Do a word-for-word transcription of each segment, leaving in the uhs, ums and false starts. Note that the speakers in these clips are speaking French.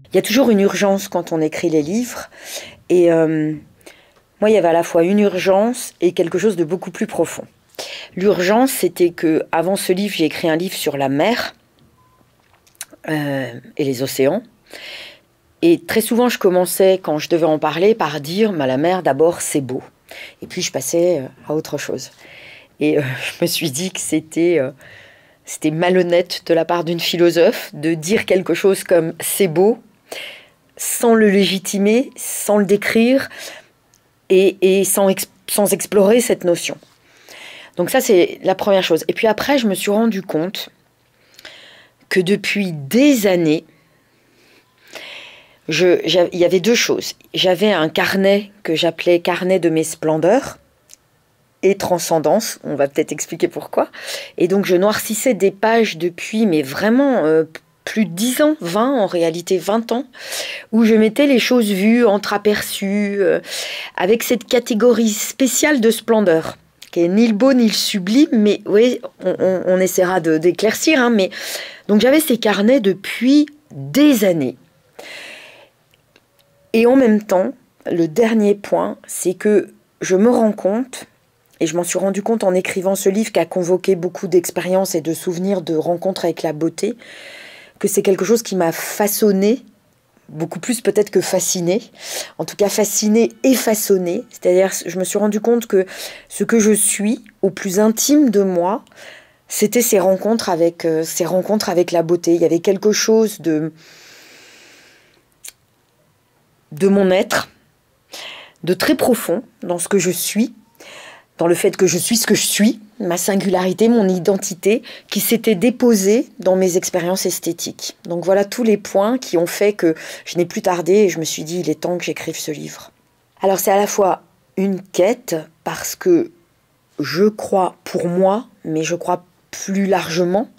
Il y a toujours une urgence quand on écrit les livres. Et euh, moi, il y avait à la fois une urgence et quelque chose de beaucoup plus profond. L'urgence, c'était que avant ce livre, j'ai écrit un livre sur la mer euh, et les océans. Et très souvent, je commençais, quand je devais en parler, par dire bah, « la mer, d'abord, c'est beau ». Et puis, je passais à autre chose. Et euh, je me suis dit que c'était... Euh, C'était malhonnête de la part d'une philosophe de dire quelque chose comme « c'est beau » sans le légitimer, sans le décrire et, et sans, ex sans explorer cette notion. Donc ça, c'est la première chose. Et puis après, je me suis rendu compte que depuis des années, je, il y avait deux choses. J'avais un carnet que j'appelais « carnet de mes splendeurs » et transcendance, on va peut-être expliquer pourquoi. Et donc je noircissais des pages depuis, mais vraiment euh, plus de dix ans, vingt en réalité, vingt ans, où je mettais les choses vues, entreaperçues, euh, avec cette catégorie spéciale de splendeur, qui est ni le beau ni le sublime, mais oui, on, on, on essaiera d'éclaircir. Hein, mais... Donc j'avais ces carnets depuis des années. Et en même temps, le dernier point, c'est que je me rends compte, et je m'en suis rendu compte en écrivant ce livre qui a convoqué beaucoup d'expériences et de souvenirs de rencontres avec la beauté, que c'est quelque chose qui m'a façonné, beaucoup plus peut-être que fasciné, en tout cas fasciné et façonné. C'est-à-dire, je me suis rendu compte que ce que je suis, au plus intime de moi, c'était ces rencontres avec, euh, ces rencontres avec la beauté. Il y avait quelque chose de, de mon être, de très profond dans ce que je suis, dans le fait que je suis ce que je suis, ma singularité, mon identité, qui s'était déposée dans mes expériences esthétiques. Donc voilà tous les points qui ont fait que je n'ai plus tardé et je me suis dit, il est temps que j'écrive ce livre. Alors c'est à la fois une quête, parce que je crois pour moi, mais je crois plus largement,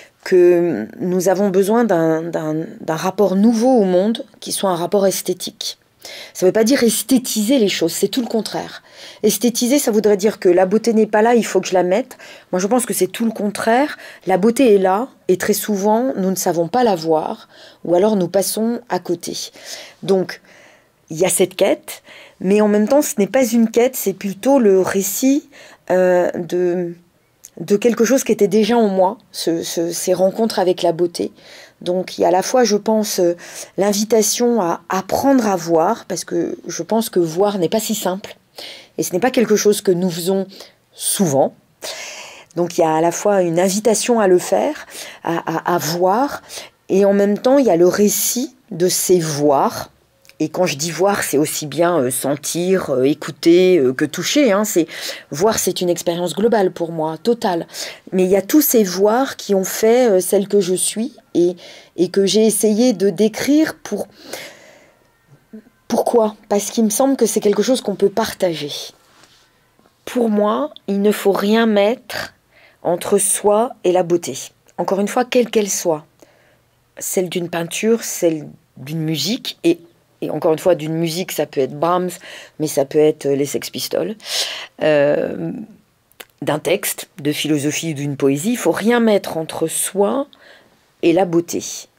que nous avons besoin d'un d'un d'un rapport nouveau au monde, qui soit un rapport esthétique. Ça ne veut pas dire esthétiser les choses, c'est tout le contraire. Esthétiser, ça voudrait dire que la beauté n'est pas là, il faut que je la mette. Moi, je pense que c'est tout le contraire. La beauté est là, et très souvent, nous ne savons pas la voir, ou alors nous passons à côté. Donc, il y a cette quête, mais en même temps, ce n'est pas une quête, c'est plutôt le récit euh, de, de quelque chose qui était déjà en moi, ce, ce, ces rencontres avec la beauté. Donc il y a à la fois, je pense, euh, l'invitation à apprendre à voir, parce que je pense que voir n'est pas si simple, et ce n'est pas quelque chose que nous faisons souvent. Donc il y a à la fois une invitation à le faire, à, à, à voir, et en même temps il y a le récit de ces voir. Et quand je dis voir, c'est aussi bien euh, sentir, euh, écouter euh, que toucher. Hein. C'est, voir, c'est une expérience globale pour moi, totale. Mais il y a tous ces voir qui ont fait euh, celle que je suis et, et que j'ai essayé de décrire pour... Pourquoi ? Parce qu'il me semble que c'est quelque chose qu'on peut partager. Pour moi, il ne faut rien mettre entre soi et la beauté. Encore une fois, quelle qu'elle soit. Celle d'une peinture, celle d'une musique et Et encore une fois, d'une musique, ça peut être Brahms, mais ça peut être les Sex Pistols. Euh, d'un texte, de philosophie ou d'une poésie, il ne faut rien mettre entre soi et la beauté.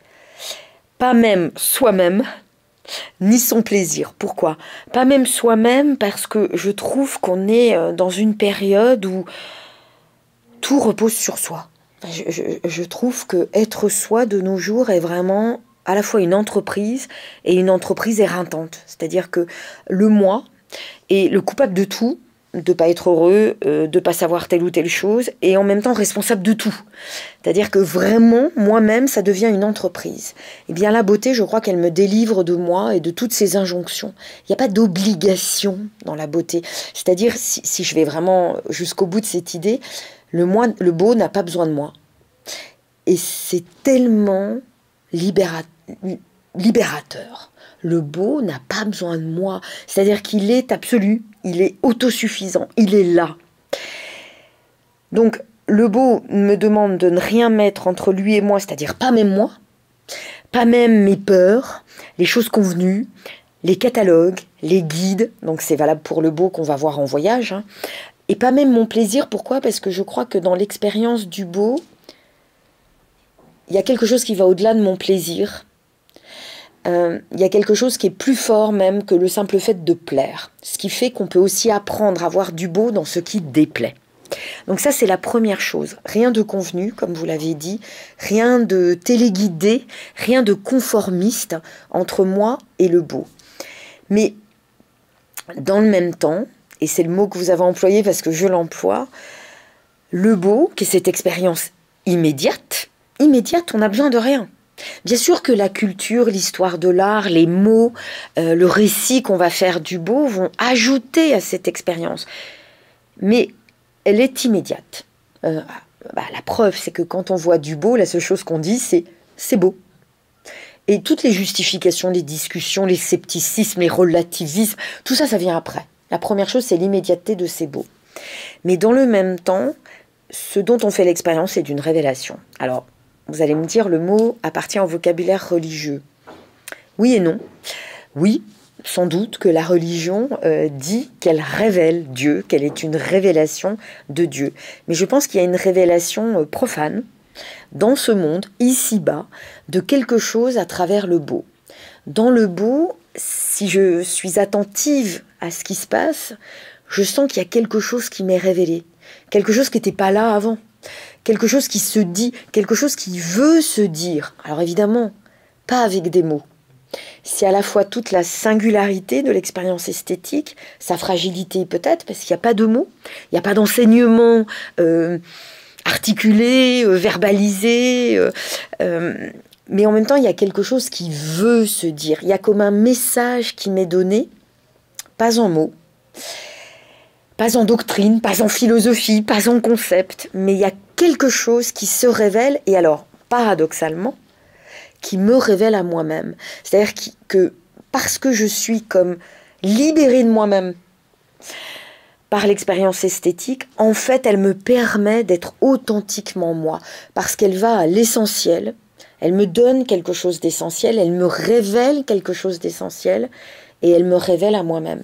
Pas même soi-même, ni son plaisir. Pourquoi ? Pas même soi-même, parce que je trouve qu'on est dans une période où tout repose sur soi. Je, je, je trouve que être soi de nos jours est vraiment... à la fois une entreprise et une entreprise éreintante. C'est-à-dire que le moi est le coupable de tout, de ne pas être heureux, euh, de ne pas savoir telle ou telle chose, et en même temps responsable de tout. C'est-à-dire que vraiment, moi-même, ça devient une entreprise. Eh bien, la beauté, je crois qu'elle me délivre de moi et de toutes ces injonctions. Il n'y a pas d'obligation dans la beauté. C'est-à-dire, si, si je vais vraiment jusqu'au bout de cette idée, le, moi, le beau n'a pas besoin de moi. Et c'est tellement libérateur. libérateur. Le beau n'a pas besoin de moi. C'est-à-dire qu'il est absolu, il est autosuffisant, il est là. Donc, le beau me demande de ne rien mettre entre lui et moi, c'est-à-dire pas même moi, pas même mes peurs, les choses convenues, les catalogues, les guides, donc c'est valable pour le beau qu'on va voir en voyage, hein, et pas même mon plaisir. Pourquoi ? Parce que je crois que dans l'expérience du beau, il y a quelque chose qui va au-delà de mon plaisir. euh, il y a quelque chose qui est plus fort même que le simple fait de plaire. Ce qui fait qu'on peut aussi apprendre à voir du beau dans ce qui déplaît. Donc ça, c'est la première chose. Rien de convenu, comme vous l'avez dit, rien de téléguidé, rien de conformiste entre moi et le beau. Mais dans le même temps, et c'est le mot que vous avez employé parce que je l'emploie, le beau, qui est cette expérience immédiate, immédiate, on n'a besoin de rien. Bien sûr que la culture, l'histoire de l'art, les mots, euh, le récit qu'on va faire du beau vont ajouter à cette expérience. Mais elle est immédiate. Euh, bah, la preuve, c'est que quand on voit du beau, la seule chose qu'on dit, c'est « c'est beau ». Et toutes les justifications, les discussions, les scepticismes, les relativismes, tout ça, ça vient après. La première chose, c'est l'immédiateté de « c'est beau ». Mais dans le même temps, ce dont on fait l'expérience, c'est d'une révélation. Alors, vous allez me dire, le mot appartient au vocabulaire religieux. Oui et non. Oui, sans doute que la religion euh, dit qu'elle révèle Dieu, qu'elle est une révélation de Dieu. Mais je pense qu'il y a une révélation euh, profane dans ce monde, ici-bas, de quelque chose à travers le beau. Dans le beau, si je suis attentive à ce qui se passe, je sens qu'il y a quelque chose qui m'est révélé, quelque chose qui n'était pas là avant, quelque chose qui se dit, quelque chose qui veut se dire. Alors évidemment, pas avec des mots. C'est à la fois toute la singularité de l'expérience esthétique, sa fragilité peut-être, parce qu'il n'y a pas de mots, il n'y a pas d'enseignement euh, articulé, euh, verbalisé, euh, euh, mais en même temps, il y a quelque chose qui veut se dire. Il y a comme un message qui m'est donné, pas en mots, pas en doctrine, pas en philosophie, pas en concept, mais il y a quelque chose qui se révèle, et alors, paradoxalement, qui me révèle à moi-même. C'est-à-dire que parce que je suis comme libérée de moi-même par l'expérience esthétique, en fait, elle me permet d'être authentiquement moi, parce qu'elle va à l'essentiel, elle me donne quelque chose d'essentiel, elle me révèle quelque chose d'essentiel, et elle me révèle à moi-même.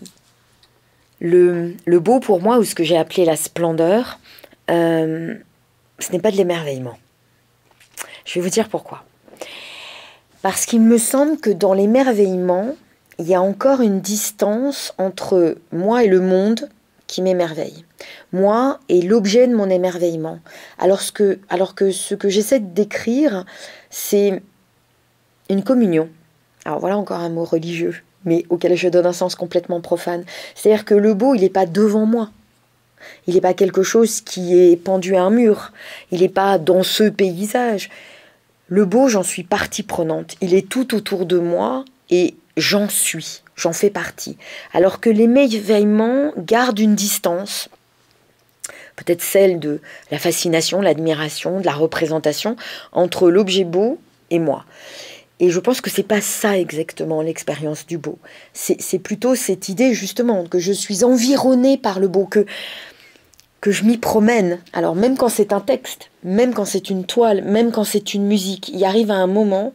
Le, le beau pour moi, ou ce que j'ai appelé la splendeur, euh, ce n'est pas de l'émerveillement. Je vais vous dire pourquoi. Parce qu'il me semble que dans l'émerveillement, il y a encore une distance entre moi et le monde qui m'émerveille. Moi et l'objet de mon émerveillement. Alors que, alors que ce que j'essaie de décrire, c'est une communion. Alors voilà encore un mot religieux, mais auquel je donne un sens complètement profane. C'est-à-dire que le beau, il n'est pas devant moi. Il n'est pas quelque chose qui est pendu à un mur. Il n'est pas dans ce paysage. Le beau, j'en suis partie prenante. Il est tout autour de moi et j'en suis, j'en fais partie. Alors que l'émerveillement garde une distance, peut-être celle de la fascination, l'admiration, de la représentation, entre l'objet beau et moi. Et je pense que c'est pas ça exactement l'expérience du beau. C'est plutôt cette idée justement que je suis environnée par le beau, que... que je m'y promène. Alors même quand c'est un texte, même quand c'est une toile, même quand c'est une musique, il arrive à un moment,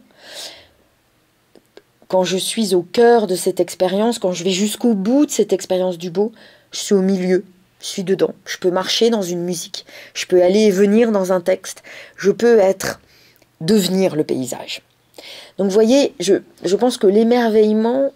quand je suis au cœur de cette expérience, quand je vais jusqu'au bout de cette expérience du beau, je suis au milieu, je suis dedans. Je peux marcher dans une musique, je peux aller et venir dans un texte, je peux être, devenir le paysage. Donc vous voyez, je, je pense que l'émerveillement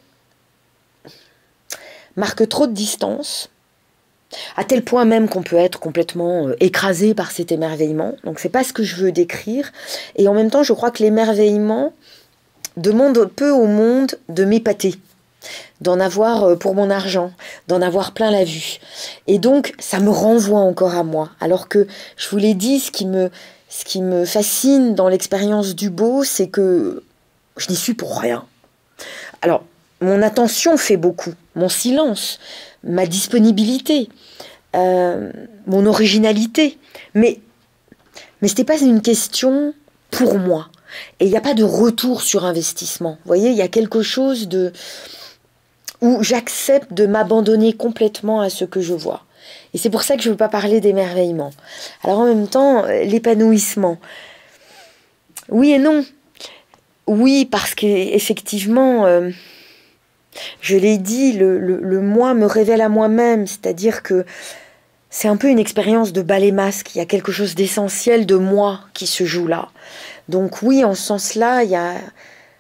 marque trop de distance, à tel point même qu'on peut être complètement euh, écrasé par cet émerveillement. Donc c'est pas ce que je veux décrire. Et en même temps, je crois que l'émerveillement demande peu au monde de m'épater, d'en avoir euh, pour mon argent, d'en avoir plein la vue. Et donc, ça me renvoie encore à moi. Alors que, je vous l'ai dit, ce qui me, ce qui me fascine dans l'expérience du beau, c'est que je n'y suis pour rien. Alors, mon attention fait beaucoup, mon silence, ma disponibilité, euh, mon originalité. Mais, mais ce n'est pas une question pour moi. Et il n'y a pas de retour sur investissement. Vous voyez, il y a quelque chose de où j'accepte de m'abandonner complètement à ce que je vois. Et c'est pour ça que je ne veux pas parler d'émerveillement. Alors en même temps, l'épanouissement. Oui et non. Oui, parce qu'effectivement... Euh, Je l'ai dit, le, le, le moi me révèle à moi-même, c'est-à-dire que c'est un peu une expérience de ballet masque, il y a quelque chose d'essentiel de moi qui se joue là. Donc oui, en ce sens-là, il y a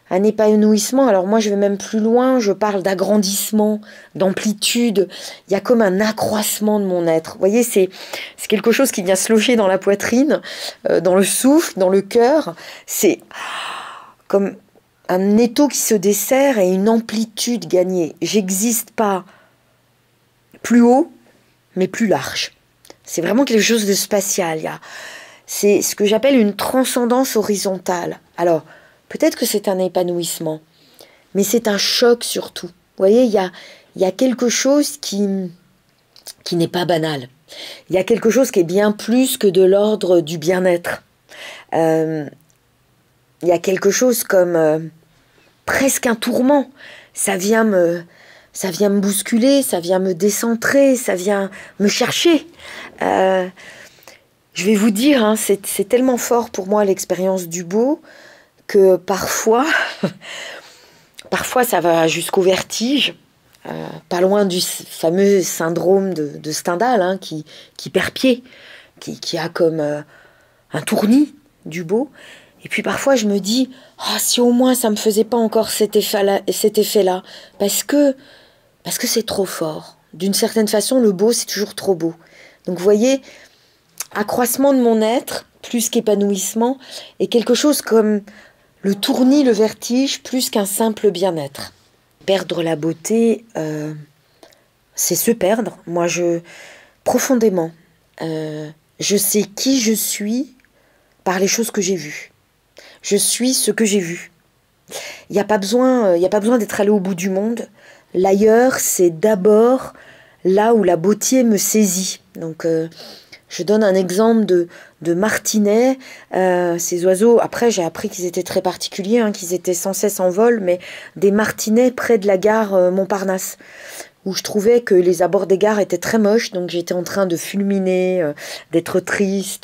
un épanouissement. Alors moi, je vais même plus loin, je parle d'agrandissement, d'amplitude. Il y a comme un accroissement de mon être. Vous voyez, c'est c'est quelque chose qui vient se loger dans la poitrine, euh, dans le souffle, dans le cœur. C'est comme un étau qui se desserre et une amplitude gagnée. J'existe pas plus haut, mais plus large. C'est vraiment quelque chose de spatial. Il y a, c'est ce que j'appelle une transcendance horizontale. Alors, peut-être que c'est un épanouissement, mais c'est un choc surtout. Vous voyez, il y a, il y a quelque chose qui, qui n'est pas banal. Il y a quelque chose qui est bien plus que de l'ordre du bien-être. Euh, il y a quelque chose comme euh, presque un tourment. Ça vient me, ça vient me bousculer, ça vient me décentrer, ça vient me chercher. Euh, je vais vous dire, hein, c'est, c'est tellement fort pour moi l'expérience du beau, que parfois, parfois ça va jusqu'au vertige, euh, pas loin du fameux syndrome de, de Stendhal, hein, qui, qui perd pied, qui, qui a comme euh, un tournis du beau. Et puis parfois je me dis, ah, si au moins ça me faisait pas encore cet effet-là, cet effet-là, parce que, parce que c'est trop fort. D'une certaine façon, le beau, c'est toujours trop beau. Donc vous voyez, accroissement de mon être, plus qu'épanouissement, et quelque chose comme le tournis, le vertige, plus qu'un simple bien-être. Perdre la beauté, euh, c'est se perdre. Moi, je, profondément, euh, je sais qui je suis par les choses que j'ai vues. Je suis ce que j'ai vu. Il n'y a pas besoin, il n'y a pas besoin d'être allé au bout du monde. L'ailleurs, c'est d'abord là où la beauté me saisit. Donc, euh, je donne un exemple de, de martinets, euh, ces oiseaux. Après, j'ai appris qu'ils étaient très particuliers, hein, qu'ils étaient sans cesse en vol, mais des martinets près de la gare euh, Montparnasse, où je trouvais que les abords des gares étaient très moches, donc j'étais en train de fulminer, euh, d'être triste.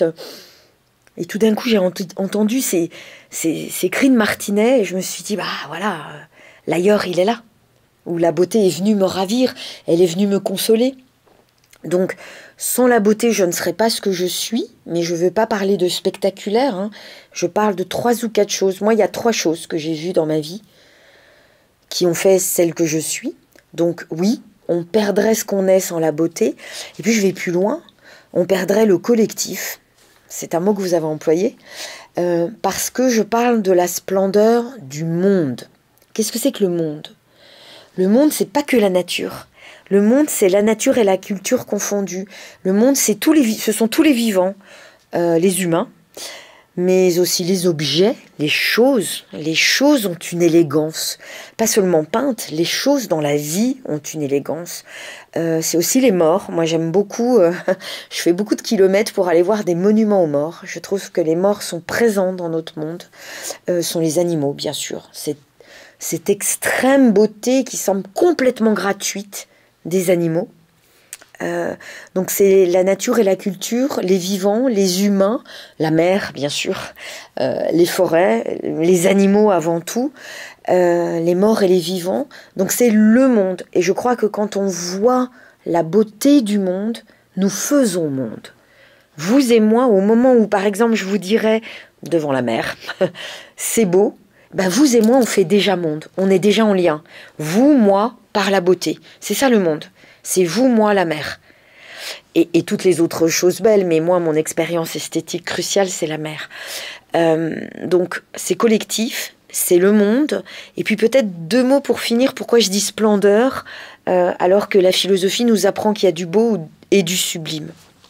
Et tout d'un coup, j'ai ent entendu ces, ces, ces cris de martinets, et je me suis dit, bah voilà, euh, l'ailleurs, il est là, où la beauté est venue me ravir, elle est venue me consoler. Donc, sans la beauté, je ne serais pas ce que je suis, mais je ne veux pas parler de spectaculaire, hein. Je parle de trois ou quatre choses. Moi, il y a trois choses que j'ai vues dans ma vie qui ont fait celle que je suis. Donc oui, on perdrait ce qu'on est sans la beauté. Et puis je vais plus loin, on perdrait le collectif. C'est un mot que vous avez employé, euh, parce que je parle de la splendeur du monde. Qu'est-ce que c'est que le monde? Le monde, c'est pas que la nature. Le monde, c'est la nature et la culture confondues. Le monde, c'est tous les, ce sont tous les vivants, euh, les humains, mais aussi les objets, les choses. Les choses ont une élégance, pas seulement peintes, les choses dans la vie ont une élégance. Euh, c'est aussi les morts. Moi, j'aime beaucoup, euh, je fais beaucoup de kilomètres pour aller voir des monuments aux morts. Je trouve que les morts sont présents dans notre monde, euh, sont les animaux, bien sûr. C'est cette extrême beauté qui semble complètement gratuite des animaux. Euh, donc c'est la nature et la culture, les vivants, les humains, la mer bien sûr, euh, les forêts, les animaux avant tout, euh, les morts et les vivants. Donc c'est le monde. Et je crois que quand on voit la beauté du monde, nous faisons monde. Vous et moi, au moment où par exemple je vous dirais devant la mer, c'est beau, ben vous et moi on fait déjà monde, on est déjà en lien. Vous, moi, par la beauté. C'est ça le monde. C'est vous, moi, la mer. Et, et toutes les autres choses belles, mais moi, mon expérience esthétique cruciale, c'est la mer. Euh, donc, c'est collectif, c'est le monde. Et puis peut-être deux mots pour finir, pourquoi je dis splendeur, euh, alors que la philosophie nous apprend qu'il y a du beau et du sublime.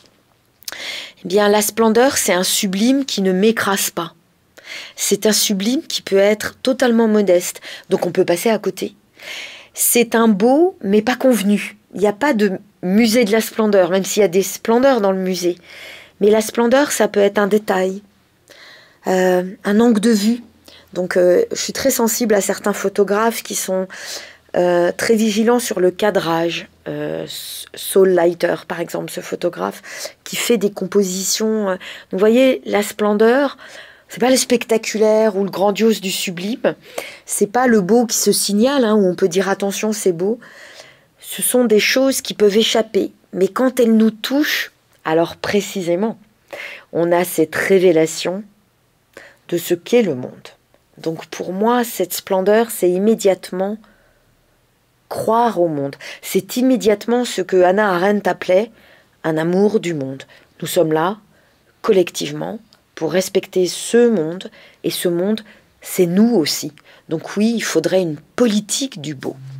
Eh bien, la splendeur, c'est un sublime qui ne m'écrase pas. C'est un sublime qui peut être totalement modeste, donc on peut passer à côté. C'est un beau, mais pas convenu. Il n'y a pas de musée de la splendeur, même s'il y a des splendeurs dans le musée. Mais la splendeur, ça peut être un détail, euh, un angle de vue. Donc, euh, je suis très sensible à certains photographes qui sont euh, très vigilants sur le cadrage. Euh, Saul Leiter, par exemple, ce photographe, qui fait des compositions. Euh, donc, vous voyez, la splendeur... C'est pas le spectaculaire ou le grandiose du sublime. C'est pas le beau qui se signale, hein, où on peut dire attention, c'est beau. Ce sont des choses qui peuvent échapper. Mais quand elles nous touchent, alors précisément, on a cette révélation de ce qu'est le monde. Donc pour moi, cette splendeur, c'est immédiatement croire au monde. C'est immédiatement ce que Hannah Arendt appelait un amour du monde. Nous sommes là, collectivement, pour respecter ce monde, et ce monde, c'est nous aussi. Donc oui, il faudrait une politique du beau.